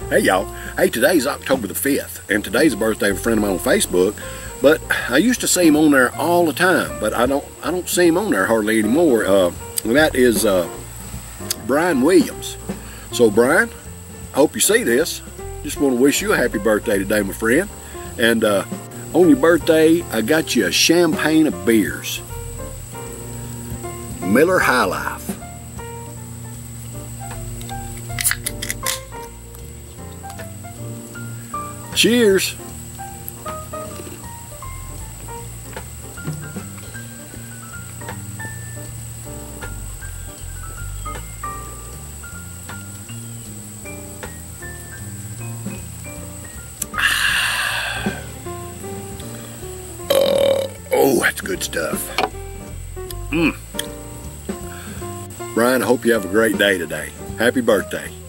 Hey y'all, hey, today's October the 5th, and today's the birthday of a friend of mine on Facebook, but I used to see him on there all the time, but I don't see him on there hardly anymore, and that is Brian Williams. So Brian, I hope you see this. Just want to wish you a happy birthday today, my friend, and on your birthday, I got you a champagne of beers. Miller High Life. Cheers. Oh, that's good stuff. Brian, I hope you have a great day today. Happy birthday.